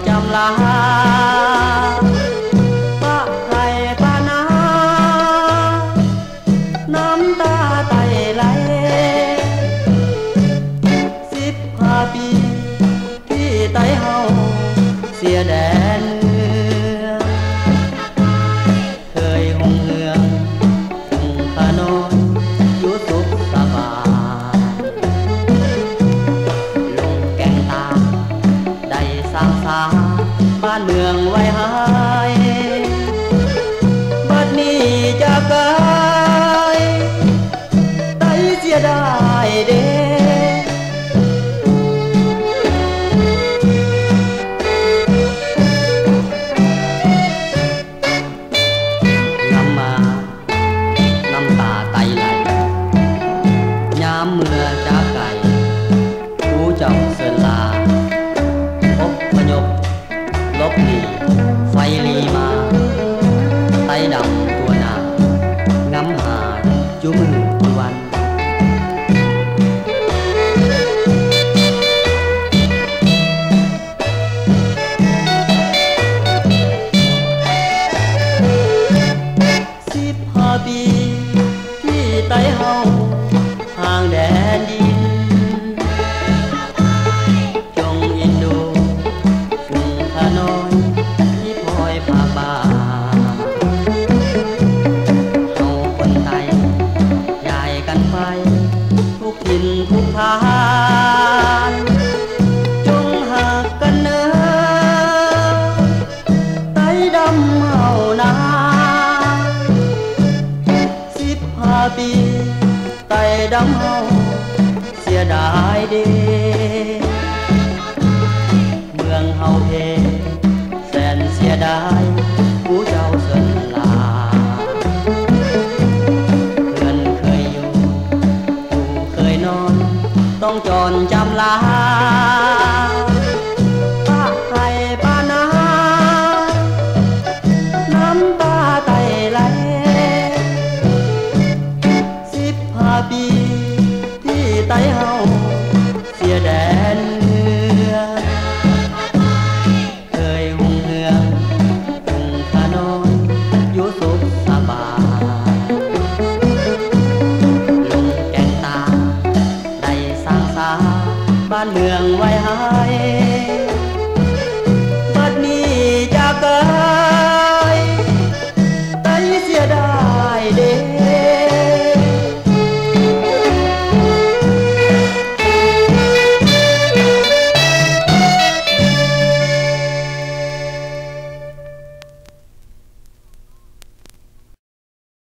จำลาปะไข่ปะนาน้ำตาไตไหล15 ปีที่ไตเฮาเสียแดนเคยหงเหืองทุ่งขนอนอยู่สุขสบายลงแก่งตาได้สร้างสาบ้านเมืองไว้หายบัดนี้จะกลายไตเสียได้เด้เมื่อจากไก่ผู้เจ้าเสินลาพบพยพลบหนีไฟลีมาไตดำตัวนาง้ำหาจุมือทุกวัน15 ปีที่ไตเฮาห่างแดนดินจงเอ็นดูฝุ่งขนอนที่พลอยพาบาเฮาคนไทยย้ายกันไปทุกถิ่นทุกทานจงหักกันเนินไตดำเฮานา15 ปีไตดำเฮาเสียดายเด้